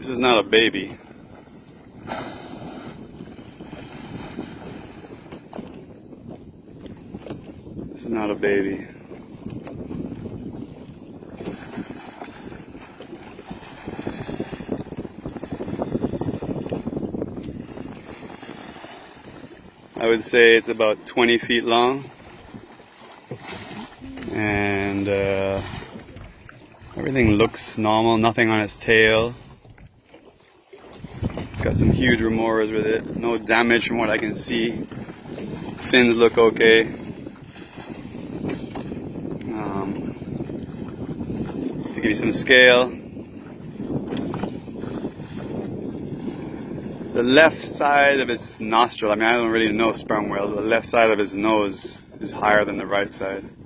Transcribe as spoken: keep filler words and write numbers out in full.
This is not a baby. This is not a baby. I would say it's about twenty feet long, and uh, everything looks normal, nothing on its tail. It's got some huge remoras with it, no damage from what I can see. Fins look okay. Um, to give you some scale, the left side of its nostril, I mean I don't really know sperm whales, but the left side of its nose is higher than the right side.